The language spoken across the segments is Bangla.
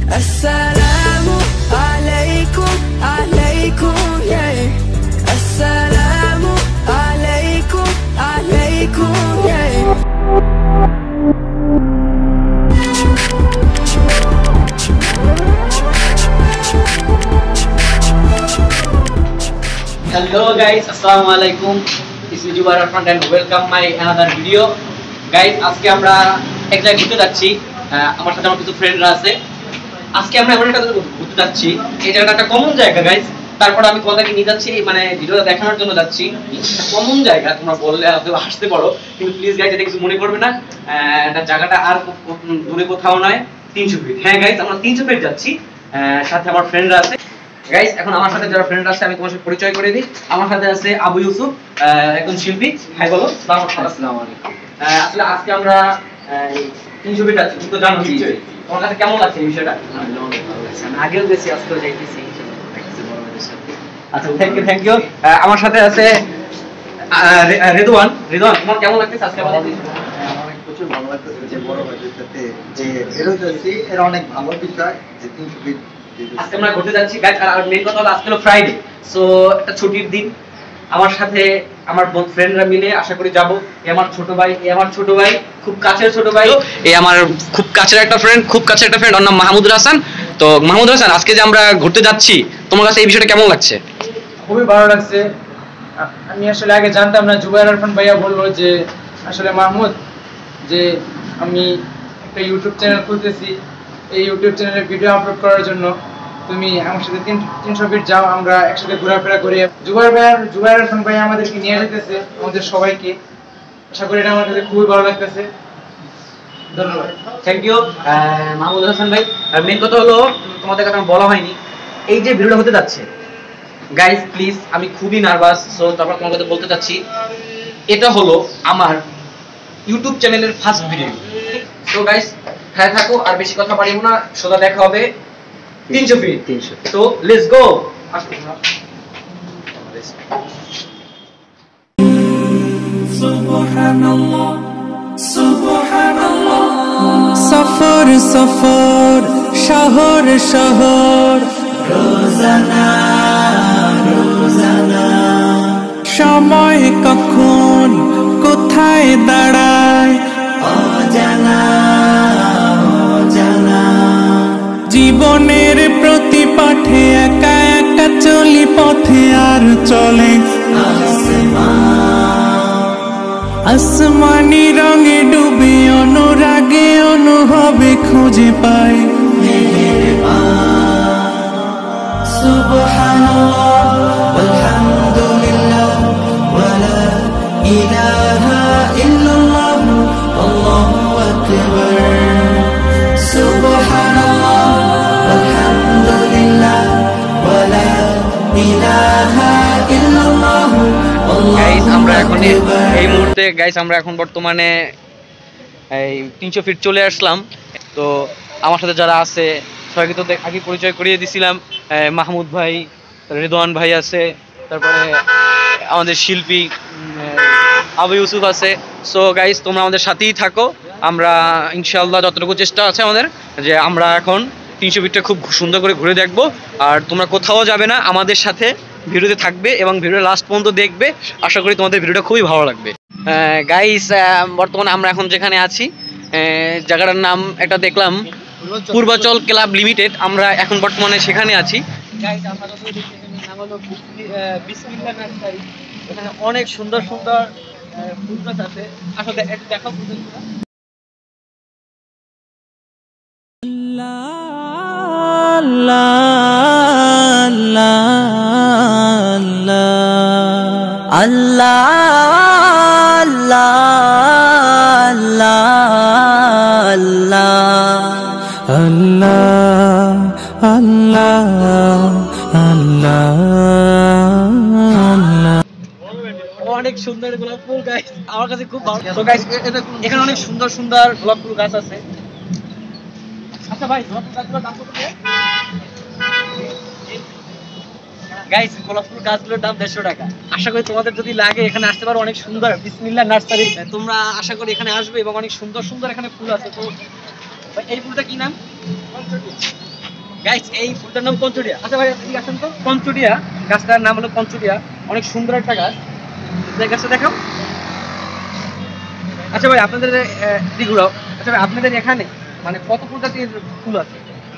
Assalamu alaikum, alaikum, yeah. Assalamu alaikum, alaikum, yeah. Hello guys, assalamu alaikum. This is Jubair Arfan and welcome my another video. Guys, আজকে আমরা এক জায়গায় ঘুরতে যাচ্ছি। আমার সাথে আমার কিছু ফ্রেন্ডরা আছে। আজকে আমরা এমন একটা জায়গায় ঘুরতে যাচ্ছি। এই জায়গাটা একটা কমন জায়গা গাইস। তারপর আমি তোমাদেরকে নিয়ে যাচ্ছি, মানে ভিডিওটা দেখানোর জন্য যাচ্ছি। একটা কমন জায়গা, তোমরা বললে হয়তো হাসতে পারো, কিন্তু প্লিজ গাইস এটা কিছু মনে করবে না। এটা জায়গাটা আর দূরে কোথাও নয়, 300 ফিট। হ্যাঁ গাইস, আমরা 300 ফিট যাচ্ছি। সাথে আমার ফ্রেন্ডরা আছে। গাইস, এখন আমার সাথে যারা ফ্রেন্ড আছে আমি তোমার সাথে পরিচয় করে দিই। আমার সাথে আছে আবু ইউসুফ, একজন শিল্পী। হাই বলো। আসসালামু আলাইকুম। আসলে আজকে আমরা 300 ফিট যাচ্ছি, তুমি তো জানো। তোমার কাছে কেমন লাগছে এই বিষয়টা? অনেক ভালো লাগছে। আমি আগেও গেছি, আজকেও যাইতেছি। আচ্ছা, থ্যাংক ইউ। আমার সাথে আছে রিদওয়ান। রিদওয়ান, তোমার কেমন লাগছে আজকে? আমার প্রচুর ভালো লাগতেছে যে বড় ভাইদের সাথে যে বেরোতেছি, এর অনেক ভালো বিষয় যে 300 ফিট আজকে আমরা ঘুরতে যাচ্ছি গাইস। আর মেইন কথা হলো আজকে হলো ফ্রাইডে, সো একটা ছুটির দিন। আমার সাথে আমার ফ্রেন্ডরা মিলে আশা করি যাব। এই আমার ছোট ভাই, খুব কাছের ছোট ভাই। এই আমার খুব কাছের একটা ফ্রেন্ড, ওর নাম মাহমুদুল হাসান। তো মাহমুদুল হাসান, আজকে যে আমরা ঘুরতে যাচ্ছি, তোমার কাছে এই বিষয়টা কেমন লাগছে? খুবই ভালো লাগছে। আমি আসলে আগে জানতাম না। জুবাইর আরফান ভাইয়া বললো যে আসলে মাহমুদ, যে আমি একটা ইউটিউব চ্যানেল খুলতেছি, এই ইউটিউব চ্যানেলে ভিডিও আপলোড করার জন্য তুমি আমার সাথে 300 ফিট যাও, আমরা একসাথে ঘোরাফেরা করি। জুবাইর আরফান ভাইয়া আমাদেরকে নিয়ে যেতেছে, আমাদের সবাইকে। আশা করি এটা আমার কাছে খুবই ভালো লাগতেছে। ধন্যবাদ। থ্যাংক ইউ মাহমুদ হাসান ভাই। আর মেইন কথা হলো, তোমাদের কথা বলা হয়নি, এই যে ভিডিওটা হতে যাচ্ছে গাইস, প্লিজ, আমি খুবই নার্ভাস। সো তারপর তোমার কথা বলতে চাচ্ছি, এটা হলো আমার ইউটিউব চ্যানেলের ফার্স্ট ভিডিও। সো গাইস, হ্যাঁ থাকো, আর বেশি কথা পারিব না, সোজা দেখা হবে 300 ফিট। তো লেটস গো। সুবহানাল্লাহ, সুবহানাল্লাহ। সফর সফর, শহর শহর, রোজানা রোজানা, সময় কখন কোথায় দাঁড়ায় অজানা অজানা। জীবনের প্রতি পাঠে একা একা চলি পথে, আর চলে আসমানি রঙে ডুবে, অনুরাগে অনুভবে খুঁজে পাই সুবহানাল্লাহ ওয়ালহামদুলিল্লাহ ওয়ালা ইলাহা ইল্লাল্লাহ, আল্লাহু আকবার। সুবহানাল্লাহ ওয়ালহামদুলিল্লাহ ওয়ালা ইলাহা ইল্লাল্লাহ। গাইস, আমরা এখন এই মুহূর্তে আমরা এখন বর্তমানে এই 300 ফিট চলে আসলাম। তো আমার সাথে যারা আছে সবাইকে তো আগে পরিচয় করিয়ে দিছিলাম। মাহমুদ ভাই, রিদওয়ান ভাই আছে, তারপরে আমাদের শিল্পী আবু ইউসুফ আছে। সো গাইস, তোমরা আমাদের সাথেই থাকো। আমরা ইনশাআল্লাহ যতটুকু চেষ্টা আছে আমাদের, যে আমরা এখন 300 ফিটটা খুব সুন্দর করে ঘুরে দেখবো। আর তোমরা কোথাও যাবে না, আমাদের সাথে ভিডিওতে থাকবে এবং ভিডিও লাস্ট পর্যন্ত দেখবে। আশা করি তোমাদের ভিডিওটা খুবই ভালো লাগবে। গাইস, বর্তমানে আমরা এখন যেখানে আছি, জায়গাটার নাম একটা দেখলাম, পূর্বাচল ক্লাব লিমিটেড। আমরা এখন বর্তমানে সেখানে আছি। গাইস, আমরা যতই দেখি নাম হলো বিসমিল্লাহ নার্সারি। এখানে অনেক সুন্দর সুন্দর ফুল গাছ আছে। আসলে একটু দেখাও ফুলগুলো। আল্লাহ আল্লাহ আল্লাহ আল্লাহ। অনেক সুন্দর গোলাপ ফুল গাইস, আমার কাছে খুব ভালো। তো গাইস, এখানে অনেক সুন্দর সুন্দর গোলাপ ফুল গাছ আছে। আচ্ছা ভাই, গোলাপ ফুল গাছগুলোর দাম কত? গাইস, গোলাপ ফুল গাছগুলোর দাম 150 টাকা। আশা করি তোমাদের যদি লাগে এখানে আসতে পারো। অনেক সুন্দর বিসমিল্লাহ নার্সারি। তোমরা আশা করি এখানে আসবে এবং অনেক সুন্দর সুন্দর এখানে ফুল আছে। তো এই ফুলটা কি নাম? গাইস এই ফুলটার নাম কঞ্চুরিয়া। আচ্ছা ভাই আপনি আসেন তো, কঞ্চুরিয়া গাছটার নাম হলো কঞ্চুরিয়া, অনেক সুন্দর একটা গাছ। গাছটা দেখাও। আচ্ছা ভাই আপনাদের দিকগুলাও, আচ্ছা ভাই আপনাদের এখানে মানে কত প্রজাতির ফুল আছে?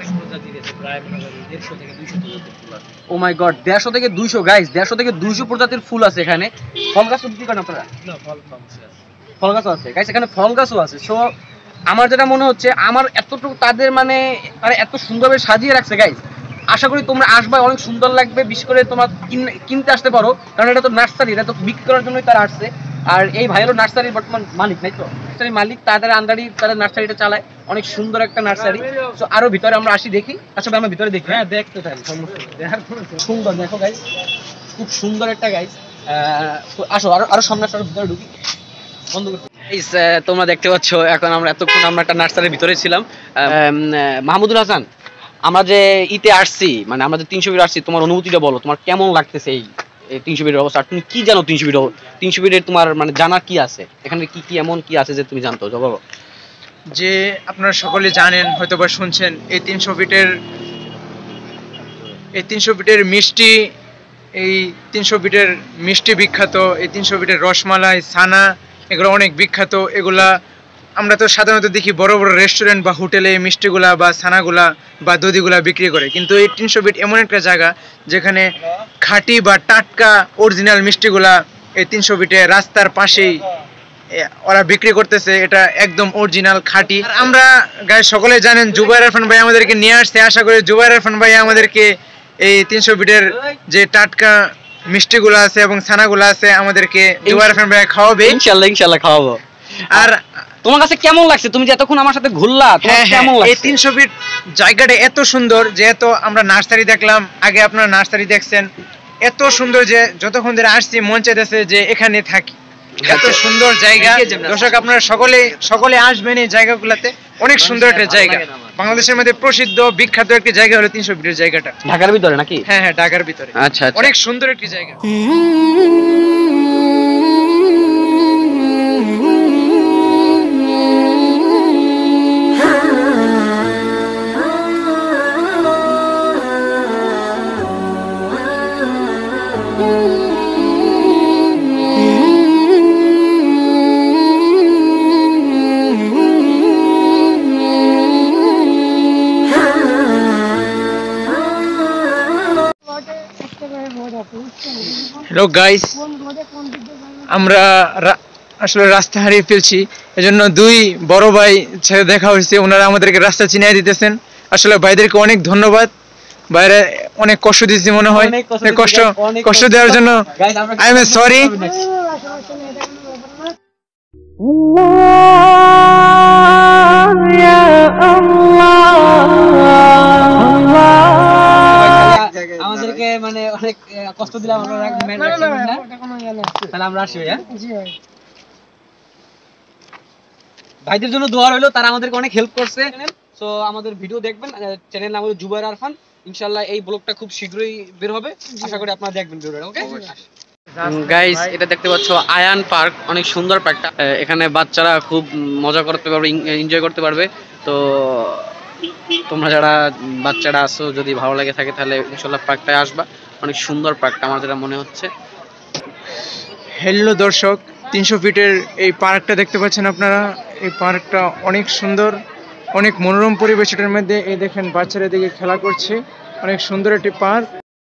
ও মাই গড, 150 থেকে 200 গাইস, 150 থেকে 200 প্রজাতির ফুল আছে এখানে। ফল গাছ বিক্রি করেন আপনারা? ফল গাছও আছে গাইস, এখানে ফল গাছও আছে। সো আমার যেটা মনে হচ্ছে, আমার এতটুকু তাদের মানে এত সুন্দরভাবে সাজিয়ে রাখছে গাইস। আশা করি তোমরা আসবে, অনেক সুন্দর লাগবে। বিশেষ করে তোমরা কিনতে আসতে পারো, কারণ এটা তো নার্সারি, এটা তো বিক্রি করার জন্যই তারা আসছে। আর এই ভাই হলো নার্সারির বর্তমান মালিক, নাই তো? নার্সারির মালিক, তাদের আন্ডারই তাদের নার্সারিটা চালায়। অনেক সুন্দর একটা নার্সারি। তো আরো ভিতরে আমরা আসি, দেখি। আচ্ছা ভাই আমরা ভিতরে দেখি। হ্যাঁ দেখতে চাই, সুন্দর দেখো গাইস, খুব সুন্দর একটা গাইস। আসো আরো সামনে আসো, ভিতরে ঢুকি। বন্ধ করো। তোমরা দেখতে পাচ্ছ এখন আমরা এতক্ষণ আমরা একটা নার্সারির ভিতরে ছিলাম। মাহমুদুল হাসান, আমরা যে ইতে আসছি, মানে আমরা যে 300 ফিট আসছি, তোমার অনুভূতিটা বলো, তোমার কেমন লাগতেছে এই 300 ফিটের অবস্থা? তুমি কি জানো 300 ফিটের তোমার মানে জানা কি আছে এখানে, কি কি এমন কি আছে যে তুমি জানতো বলো? যে আপনারা সকলে জানেন হয়তো বা শুনছেন, এই 300 ফিটের মিষ্টি, এই 300 ফিটের মিষ্টি বিখ্যাত। এই 300 ফিটের রসমালাই, ছানা, এগুলো অনেক বিখ্যাত। এগুলা আমরা তো সাধারণত দেখি বড় বড় রেস্টুরেন্ট বা হোটেলে এই মিষ্টিগুলা বা ছানাগুলা বা দধিগুলা বিক্রি করে, কিন্তু এই 300 ফিট এমন একটা জায়গা যেখানে খাঁটি বা টাটকা অরিজিনাল মিষ্টিগুলা এই 300 ফিটে রাস্তার পাশেই ওরা বিক্রি করতেছে। এটা একদম অরিজিনাল খাঁটি। আর আমরা গায়ে সকলে জানেন জুবাইর ইরফান ভাই আমাদেরকে নিয়ে আসছে। আশা করি জুবাইর ইরফান ভাই আমাদেরকে এই 300 ফিটের যে টাটকা মিষ্টিগুলো আছে এবং ছানাগুলো আছে আমাদেরকে জুবাইর ইরফান ভাই খাওয়াবে। ইনশাআল্লাহ খাওয়াবো। আর তোমার কাছে কেমন লাগছে, তুমি যে এতক্ষণ আমার সাথে ঘুরলা, তোমার কেমন লাগছে? এই 300 ফিট জায়গাটা এত সুন্দর, যে এত আমরা নার্সারি দেখলাম, আগে আপনারা নার্সারি দেখছেন, এত সুন্দর যে যতক্ষণ ধরে আসছি মন চাইতেছে যে এখানে থাকি। এত সুন্দর জায়গা। দর্শক আপনারা সকলে আসবেন এই জায়গাগুলোতে, অনেক সুন্দর একটা জায়গা। বাংলাদেশের মধ্যে প্রসিদ্ধ বিখ্যাত একটা জায়গা হলো 300 ফিটের জায়গাটা। ঢাকার ভিতরে নাকি? হ্যাঁ ঢাকার ভিতরে। আচ্ছা, অনেক সুন্দর একটি জায়গা। হ্যালো গাইস, আমরা আসলে রাস্তা হারিয়ে ফেলছি, এজন্য দুই বড় ভাই ছেড়ে দেখা হয়েছে, ওনারা আমাদেরকে রাস্তা চিনিয়ে দিতেছেন। আসলে ভাইদেরকে অনেক ধন্যবাদ। বাইরে অনেক কষ্ট দিয়েছি মনে হয়, কষ্ট দেওয়ার জন্য আই এম সরি। আমাদেরকে মানে অনেক কষ্ট দিলাম, তাহলে আমরা আসি। ভাইদের জন্য দোয়া রইলো, তারা আমাদেরকে অনেক হেল্প করছে। সো আমাদের ভিডিও দেখবেন, চ্যানেল নাম হলো জুবাইর ইরফান। ইনশাআল্লাহ এই ব্লগটা খুব শীঘ্রই বের হবে, আশা করি আপনারা দেখবেন ভিডিওটা। ওকে গাইস, এটা দেখতে পাচ্ছ আয়ান পার্ক, অনেক সুন্দর পার্কটা। এখানে বাচ্চারা খুব মজা করতে পারবে, এনজয় করতে পারবে। তো তোমরা যারা বাচ্চারা আসো, যদি ভালো লাগে থাকে তাহলে ইনশাআল্লাহ পার্কটায় আসবা। অনেক সুন্দর পার্কটা আমার যেটা মনে হচ্ছে। হ্যালো দর্শক, 300 ফিটের এই পার্কটা দেখতে পাচ্ছেন আপনারা। এই পার্কটা অনেক সুন্দর, অনেক মনোরম পরিবেশ এটার মধ্যে। এই দেখেন বাচ্চারা দিকে খেলা করছে, অনেক সুন্দর একটি পার্ক।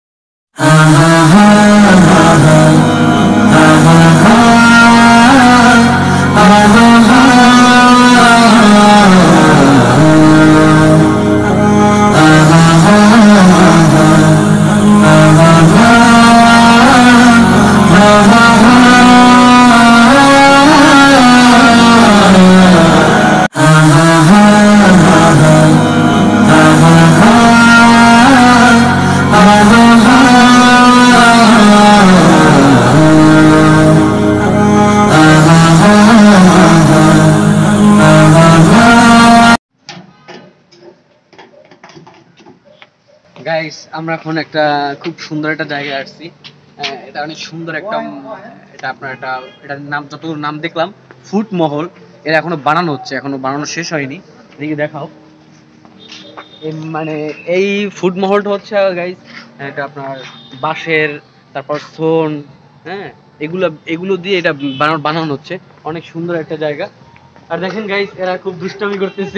গাইস, আমরা এখন একটা খুব সুন্দর একটা জায়গায় আসছি। এটা অনেক সুন্দর একটা, এটা আপনার এটার নাম, যতদূর নাম দেখলাম ফুট মহল। এটা এখনো বানানো হচ্ছে, এখনো বানানো শেষ হয়নি। এদিকে দেখাও। মানে এই ফুড মহলটা হচ্ছে গাইস এটা আপনার বাঁশের, তারপর সোন, হ্যাঁ এগুলো দিয়ে এটা বানানো হচ্ছে। অনেক সুন্দর একটা জায়গা। আর দেখেন গাইস এরা খুব দুষ্টামি করতেছে।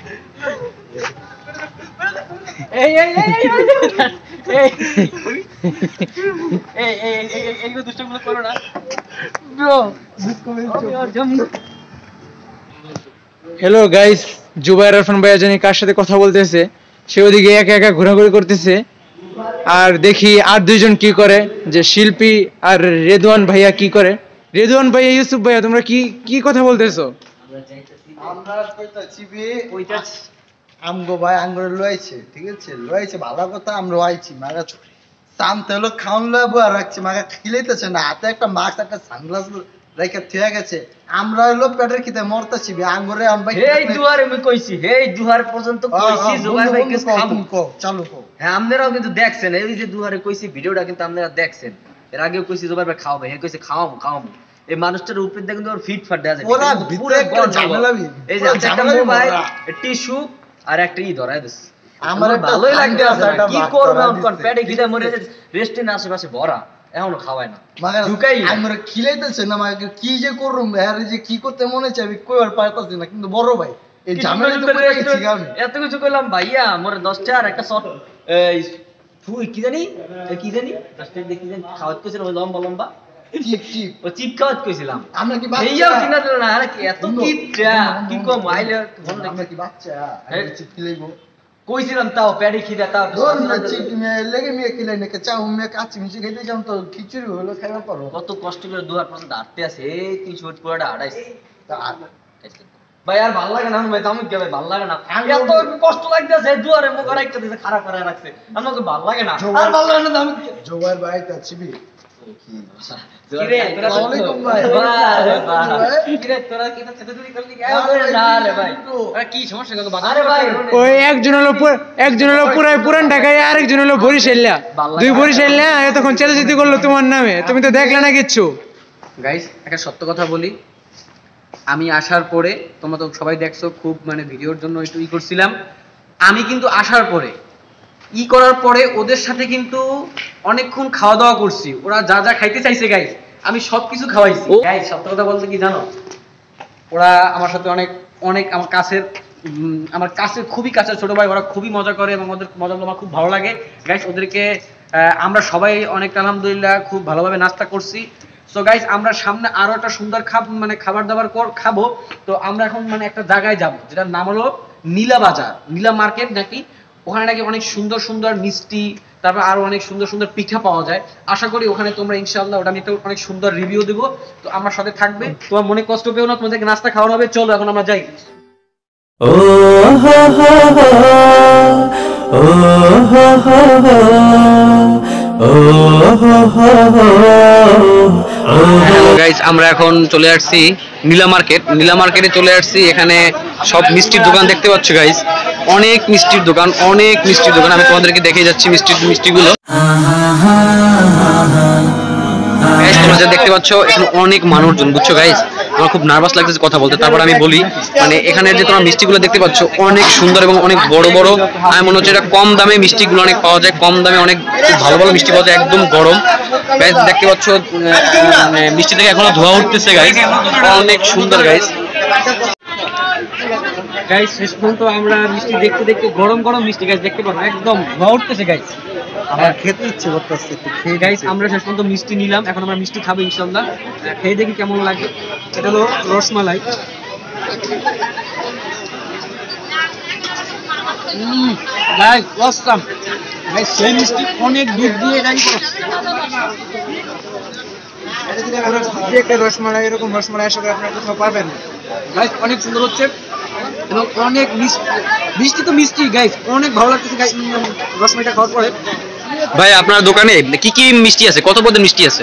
এই এই এই এই এইগুলো দুষ্টামিগুলো করো না bro. Hello guys, Zubair Irfan ভাইয়া জানি কার সাথে কথা বলতেছে, সে ওদিকে একা একা ঘোরাঘুরি করতেছে। আর দেখি আর দুইজন কি করে, যে শিল্পী আর রেদওয়ান ভাইয়া কি করে। রেদওয়ান ভাইয়া, ইউসুফ ভাইয়া, তোমরা কি কি কথা বলতেছো? আমরা কইতাছি ওইটা আমগো ভাই আঙ্গুর লইছে, ঠিক আছে, লইছে ভালো কথা, আমরা আইছি মাগা শান্ত হলো, খাওন লইবো আর রাখছি, মাগা খিলাইতেছে না, হাতে একটা মাস্ক একটা সানগ্লাস রেখে থিয়া গেছে। আমরা হলো পেটের খিদে মরতেছি আঙ্গুরে। আম ভাই এই দুয়ারে আমি কইছি, এই দুয়ার পর্যন্ত কইছি জুবাইর ভাই কিছু খামু কো চালু কো। হ্যাঁ আপনারাও কিন্তু দেখছেন, এই যে দুয়ারে কইছি ভিডিওটা কিন্তু আপনারা দেখছেন। এর আগেও কইছি জুবাইর ভাই খাও ভাই, হে কইছে খাও। এই মানুষটার উপরে দেখেন কিন্তু ফিট ফাট দেয়া যায়, ওরা ভিতরে একটা ঝামেলা এই যে একটা মোবাইল, টিস্যু আর একটা ধরায় দিস। আমার ভালোই লাগবে আপনারা কি করবে কোন পেটে খিদে মরে যাচ্ছে, রেস্টুরেন্ট আশেপাশে ভরা, এখনো খাওয়ায় না ঢুকাই আমরা খিলাইতেছে না, মাকে কি যে করুম, আর যে কি করতে মনে চাই আমি কইবার পারতাছি না। কিন্তু বড় ভাই এই ঝামেলা তো করে গেছি আমি, এত কিছু কইলাম ভাইয়া মোরে 10টা আর একটা শট এই ফুই কি জানি 10টা দেখি জানি খাওয়াত কইছিল ওই লম্বা লম্বা চিপ ও চিপ খাওয়াত কইছিলাম। আমরা কি এইও কিনা দিল না, আরে কি এত কিপটা কি কম আইলে আমরা কি বাচ্চা চিপ খিলাইবো কইছিলাম, তাও পেটে খিদা, তাও চিপ মে লেগে মে খিলাই না, চাও মে কাচ্চি মিশে খাইতে যাম তো খিচুড়ি হলো খাইবা পারো। কত কষ্ট করে দুয়ার পর্যন্ত হাঁটতে আছে, এই 3 ফুট পুরোটা হাঁটাইছে ভাই। আর ভালো লাগে না ভাই, দাম কি ভাই, ভালো লাগে না, এত কষ্ট লাগতেছে, দুয়ারে মুখ রাখতে দিতে, খারাপ করে রাখছে, আমাকে ভালো লাগে না, আর ভালো লাগে না দাম কি। জোয়ার ভাই তাছিবি কিরে তোরা ওয়ালাইকুম ভাই। কিরে তোরা কি ছেলে চুরি করলি না রে ভাই, আরে কি সমস্যা কত বাধা? আরে ভাই ওই একজন হলো পুরান ঢাকায়, আরেকজন হলো বরিশালিয়া। দুই বরিশালিয়া এতক্ষণ চেলাচিতি করলো তোমার নামে, তুমি তো দেখলে না কিচ্ছু। গাইস একটা সত্য কথা বলি, আমি আসার পরে তোমরা তো সবাই দেখছো, খুব মানে ভিডিওর জন্য একটু করছিলাম। আমি কিন্তু আসার পরে করার পরে ওদের সাথে কিন্তু অনেকক্ষণ খাওয়া দাওয়া করছি, ওরা যা যা খাইতে চাইছে গাইস আমি সবকিছু খাওয়াইছি। গাইস সত্য কথা বলতে কি জানো, ওরা আমার সাথে অনেক আমার কাছে খুবই কাছের ছোট ভাই, ওরা খুবই মজা করে এবং ওদের মজাগুলো আমার খুব ভালো লাগে। গাইস ওদেরকে আমরা সবাই অনেক আলহামদুলিল্লাহ খুব ভালোভাবে নাস্তা করছি। সো গাইস আমরা সামনে আরো একটা সুন্দর খাবার দাবার খাবো। তো আমরা এখন মানে একটা জায়গায় যাব, যেটার নাম হলো নীলা বাজার, নীলা মার্কেট নাকি, ওখানে নাকি অনেক সুন্দর সুন্দর মিষ্টি, তারপর আরো অনেক সুন্দর সুন্দর পিঠা পাওয়া যায়। আশা করি ওখানে তোমরা ইনশাআল্লাহ ওটা নিতে অনেক সুন্দর রিভিউ দেবো। তো আমার সাথে থাকবে, তোমার মনে কষ্ট পেও না, তোমাদেরকে নাস্তা খাওয়ানো হবে। চলো এখন আমরা যাই। হ্যালো গাইস, আমরা এখন চলে আসছি নীলা মার্কেটে চলে আসছি। এখানে সব মিষ্টির দোকান দেখতে পাচ্ছ গাইস, অনেক মিষ্টির দোকান। আমি তোমাদেরকে দেখে যাচ্ছি মিষ্টিগুলো। গাইস তোমরা যা দেখতে পাচ্ছ এখানে অনেক মানুষজন, বুঝছো গাইস, আমার খুব নার্ভাস লাগতেছে কথা বলতে। তারপর আমি বলি, মানে এখানে যে তোমরা মিষ্টিগুলো দেখতে পাচ্ছ অনেক সুন্দর এবং অনেক বড় বড়। আমি মনে হচ্ছে এটা কম দামে মিষ্টিগুলো অনেক পাওয়া যায়, কম দামে অনেক খুব ভালো ভালো মিষ্টি পাওয়া যায়, একদম গরম। গাইস দেখতে পাচ্ছ মিষ্টি থেকে এখনো ধোয়া উঠতেছে গাইস, অনেক সুন্দর গাইস। গাইস শেষ পর্যন্ত আমরা মিষ্টি দেখতে দেখতে গরম মিষ্টি গাইস দেখতে পারবো, একদম ধোয়া উঠতেছে গাইস। আমার খেতে ইচ্ছে করতেছে, গাইস আমরা শেষ পর্যন্ত মিষ্টি নিলাম, এখন আমরা মিষ্টি খাবো ইনশাআল্লাহ। খেয়ে দেখি কেমন লাগে। এটা হলো রসমালাই। গাইস অসাম গাইস, সেই মিষ্টি অনেক দুধ দিয়ে গাইস রসমালাই, এরকম রসমালাই আশা করি আপনারা কোথাও পাবেন না। গাইস অনেক সুন্দর হচ্ছে এবং অনেক মিষ্টি তো মিষ্টি গাইস, অনেক ভালো লাগতেছে গাইস রসমালাইটা খাওয়ার পরে। ভাই আপনার দোকানে কি কি মিষ্টি আছে, কত পদের মিষ্টি আছে?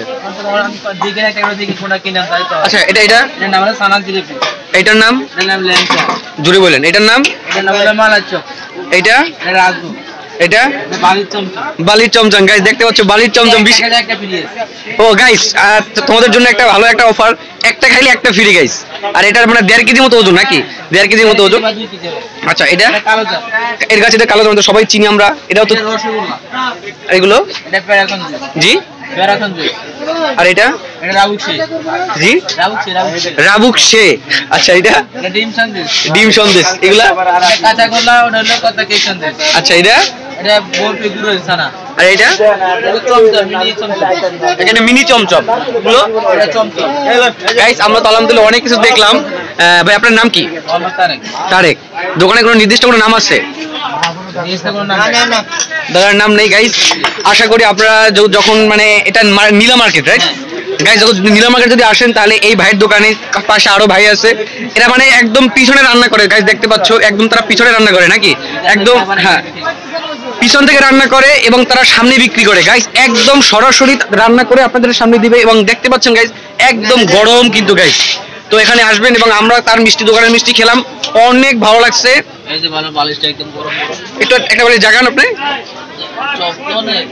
আচ্ছা এটার নাম হলো সানাল জিলিপি। এটার নাম জুড়ে বলেন। এটার নাম মালাচ্চপ। এইটা রাজু। এটা বালির চমচম বালির চমচম গাইস, দেখতে পাচ্ছ বালির চমচম একটা ফ্রি আছে। ও গাইস তোমাদের জন্য একটা ভালো একটা অফার, একটা খাইলে একটা ফ্রি গাইস। আর এটার মানে 1.5 কেজি মতো ওজন নাকি? 1.5 কেজির মতো ওজন। 2 কেজি হবে। আচ্ছা এটা এটা কালো জাম, এর কাছে এটা কালো জাম সবাই চিনি আমরা, এটাও তো এটা রসগোল্লা, এগুলো এটা প্যারাগন জুস, জি। প্যারাগন জুস, আর এটা এটা রাবুকশি, জি রাবুকশি, রাবুকশে। আচ্ছা এটা এটা ডিম সন্দেশ, ডিম সন্দেশ। এগুলা কাঁচা গোল্লা, ওটা হলো কথা কেক সন্দেশ, আচ্ছা এটা এটা বরফি গুঁড়ো ছানা, আর এটা এটা চমচম, মিনি চমচম, এখানে মিনি চমচম এগুলো এটা চমচম। গাইস। আমরা তো আলহামদুলিল্লাহ অনেক কিছু দেখলাম। ভাই আপনার নাম কি? মোহাম্মদ তারেক। তারেক। দোকানে কোনো নির্দিষ্ট কোনো নাম আছে? জিনিসটা কোনো নাম নেই। দাদার নাম নেই গাইস। আশা করি আপনারা যখন মানে এটা নীলা মার্কেট রাইট গাইস, যখন নীলা মার্কেট যদি আসেন তাহলে এই ভাইয়ের দোকানে পাশে আরো ভাই আছে, এরা মানে একদম পিছনে রান্না করে গাইস, দেখতে পাচ্ছ একদম তারা পিছনে রান্না করে নাকি? একদম হ্যাঁ, পিছন থেকে রান্না করে এবং তারা সামনে বিক্রি করে গাইস, একদম সরাসরি রান্না করে আপনাদের সামনে দিবে। এবং দেখতে পাচ্ছেন গাইস একদম গরম কিন্তু গাইস। তো এখানে আসবেন এবং আমরা তার মিষ্টি দোকানের মিষ্টি খেলাম, অনেক ভালো লাগছে। এই যে ভালো বালিশটা একদম গরম গরম। একটু একটা বলে জাগান আপনি, অনেক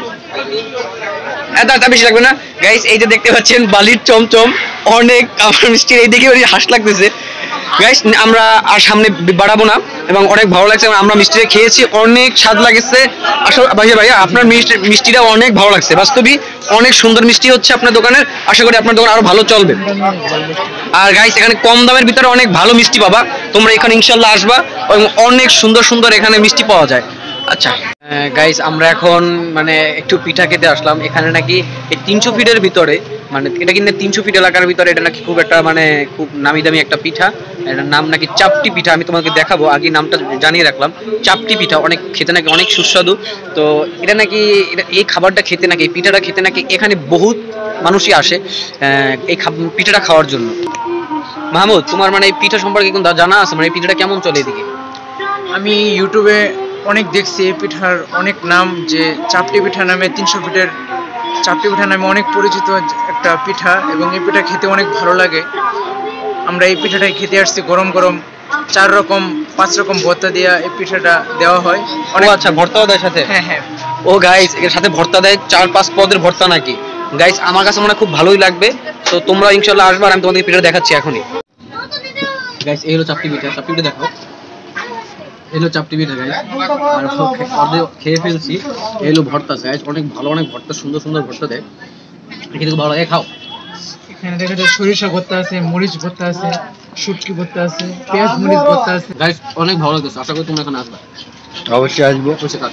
এত বেশি লাগবে না গাইস। এই যে দেখতে পাচ্ছেন বালির চমচম, অনেক আমার মিষ্টি এই দেখে হাস লাগতেছে গাইস। আমরা আর সামনে বাড়াবো না এবং অনেক ভালো লাগছে। আমরা মিষ্টিটা খেয়েছি, অনেক স্বাদ লাগছে। আসলে ভাইয়া আপনার মিষ্টিটা অনেক ভালো লাগছে, বাস্তবিক অনেক সুন্দর মিষ্টি হচ্ছে আপনার দোকানের। আশা করি আপনার দোকান আরো ভালো চলবে। আর গাইস এখানে কম দামের ভিতরে অনেক ভালো মিষ্টি পাবা, তোমরা এখানে ইনশাল্লাহ আসবা এবং অনেক সুন্দর সুন্দর এখানে মিষ্টি পাওয়া যায়। আচ্ছা গাইস, আমরা এখন মানে একটু পিঠা খেতে আসলাম। এখানে নাকি এই 300 ফিটের ভিতরে, মানে এটা কিন্তু 300 ফিট এলাকার ভিতরে এটা নাকি খুব একটা মানে খুব নামি দামি একটা পিঠা। এটার নাম নাকি চাপটি পিঠা। আমি তোমাকে দেখাবো, আগে নামটা জানিয়ে রাখলাম। চাপটি পিঠা অনেক খেতে নাকি অনেক সুস্বাদু। তো এটা নাকি এই খাবারটা খেতে নাকি এই পিঠাটা খেতে নাকি এখানে বহুত মানুষই আসে এই পিঠাটা খাওয়ার জন্য। মাহমুদ, তোমার মানে এই পিঠা সম্পর্কে কিন্তু জানা আছে, মানে এই পিঠাটা কেমন চলে এদিকে? আমি ইউটিউবে অনেক দেখছি এই পিঠার অনেক নাম, যে চাপটি পিঠা নামে 300 ফিটের চাপটি পিঠা নামে অনেক পরিচিত একটা পিঠা, এবং এই পিঠা খেতে অনেক ভালো লাগে। আমরা এই পিঠাটাই খেতে আসছি গরম গরম, 4 রকম 5 রকম ভর্তা দিয়ে এই পিঠাটা দেওয়া হয়। ও আচ্ছা, ভর্তাও দেয় সাথে? হ্যাঁ হ্যাঁ। ও গাইস, এর সাথে ভর্তা দেয়, 4-5 পদের ভর্তা নাকি গাইস। আমার কাছে মনে হয় খুব ভালোই লাগবে। তো তোমরা ইনশাল্লাহ আসবে, আর আমি তোমাদের পিঠা দেখাচ্ছি এখনই। গাইস এই হলো চাপটি পিঠা, চাপটি পিঠা দেখো, এই হলো চাপটি পিঠা গাইস। আর অর্ধেক খেয়ে ফেলছি। এই হলো ভর্তা গাইস, অনেক ভালো, অনেক ভর্তা, সুন্দর সুন্দর ভর্তা দেয়, খেতে খুব ভালো লাগে। খাও। এখানে দেখো যে সরিষা ভর্তা আছে, মরিচ ভর্তা আছে, শুটকি ভর্তা আছে, পেঁয়াজ মরিচ ভর্তা আছে। গাইস অনেক ভালো লাগছে, আশা করি তোমরা এখানে আসবে। অবশ্যই আসবো।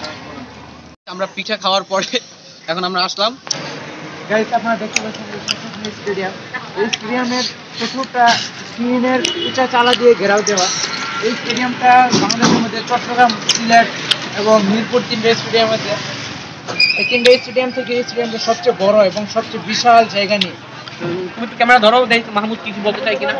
আমরা পিঠা খাওয়ার পরে এখন আমরা আসলাম গাইস, আপনারা দেখতে পাচ্ছেন স্টেডিয়াম। এই স্টেডিয়ামের চতুর্থটা স্ক্রিনের উঁচা চালা দিয়ে ঘেরাও দেওয়া। এই স্টেডিয়ামটা বাংলাদেশের মধ্যে চট্টগ্রাম, সিলেট এবং মিরপুর 3টে স্টেডিয়াম আছে। এই 3টে স্টেডিয়াম থেকে এই স্টেডিয়ামটা সবচেয়ে বড় এবং সবচেয়ে বিশাল জায়গা নিয়ে। তুমি একটু ক্যামেরা ধরো, দেখ মাহমুদ কিছু বলতে চাই কিনা।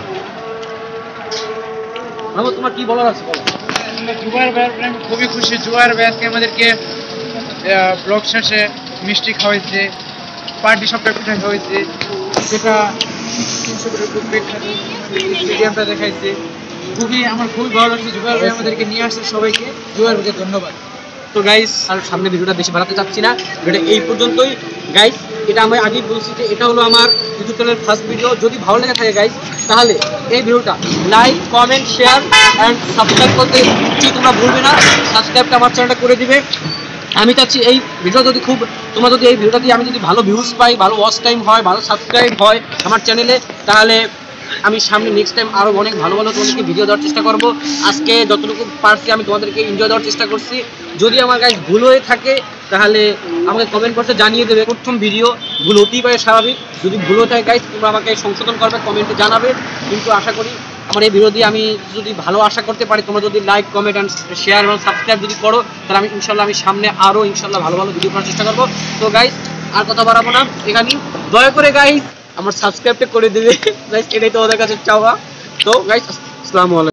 মাহমুদ তোমার কি বলার আছে বলো। জুবাইর ভাইয়ের আমি খুবই খুশি। জুবাইর ভাই আজকে আমাদেরকে ব্লগ শেষে মিষ্টি খাওয়াইছে, পার্টি সবটা পিঠা খাওয়াইছে, যেটা 300 ফিটের খুব বিখ্যাত স্টেডিয়ামটা দেখাইছে। আমার খুবই ভালো লাগছে। জুবাইর ভাই আমাদেরকে নিয়ে আসছে সবাইকে। জুবাইর ভাইকে ধন্যবাদ। তো গাইস, আর সামনে ভিডিওটা বেশি বাড়াতে চাচ্ছি না, ভিডিওটা এই পর্যন্তই গাইস। এটা আমি আগেই বলছি যে এটা হলো আমার ইউটিউব চ্যানেলের ফার্স্ট ভিডিও। যদি ভালো লেগে থাকে গাইস, তাহলে এই ভিডিওটা like, comment, share and subscribe করতে কিছু তোমরা ভুলবে না। সাবস্ক্রাইবটা আমার চ্যানেলটা করে দিবে। আমি চাচ্ছি এই ভিডিও যদি তোমরা যদি এই ভিডিওটা দিয়ে আমি যদি ভালো ভিউজ পাই, ভালো ওয়াচ টাইম হয়, ভালো সাবস্ক্রাইব হয় আমার চ্যানেলে, তাহলে আমি সামনে নেক্সট টাইম আরও অনেক ভালো ভালো তোমাদেরকে ভিডিও দেওয়ার চেষ্টা করব। আজকে যতটুকু পারছি আমি তোমাদেরকে এনজয় দেওয়ার চেষ্টা করছি। যদি আমার গাইস ভুল হয়ে থাকে তাহলে আমাকে কমেন্ট করতে জানিয়ে দেবে। প্রথম ভিডিও ভুল হতেই পারে, স্বাভাবিক। যদি ভুল হয়ে থাকে গাইস, তোমরা আমাকে সংশোধন করবে, কমেন্টে জানাবে। কিন্তু আশা করি আমার এই ভিডিও দিয়ে আমি যদি ভালো আশা করতে পারি, তোমরা যদি লাইক, কমেন্ট অ্যান্ড শেয়ার এবং সাবস্ক্রাইব যদি করো, তাহলে আমি ইনশাল্লাহ সামনে আরও ইনশাল্লাহ ভালো ভালো ভিডিও করার চেষ্টা করবো। তো গাইস আর কথা বাড়াবো না, এখানেই দয়া করে গাইস আমার সাবস্ক্রাইবটা করে দেবে গাইস, এটাই তোমাদের কাছে চাওয়া। তো গাইস আসসালামু আলাইকুম।